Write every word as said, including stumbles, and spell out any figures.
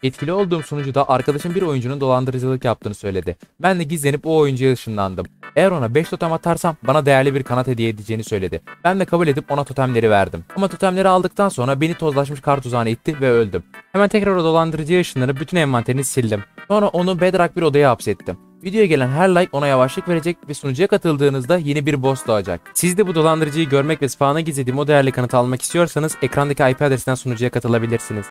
Etkili olduğum sunucuda arkadaşım bir oyuncunun dolandırıcılık yaptığını söyledi. Ben de gizlenip o oyuncuya ışınlandım. Eğer ona beş totem atarsam bana değerli bir kanat hediye edeceğini söyledi. Ben de kabul edip ona totemleri verdim. Ama totemleri aldıktan sonra beni tozlaşmış kar tuzağına itti ve öldüm. Hemen tekrar o dolandırıcıya ışınlanıp bütün envanterini sildim. Sonra onu Bedrock bir odaya hapsettim. Videoya gelen her like ona yavaşlık verecek ve sunucuya katıldığınızda yeni bir boss doğacak. Siz de bu dolandırıcıyı görmek ve spawn'a gizlediğim o değerli kanıtı almak istiyorsanız ekrandaki I P adresinden sunucuya katılabilirsiniz.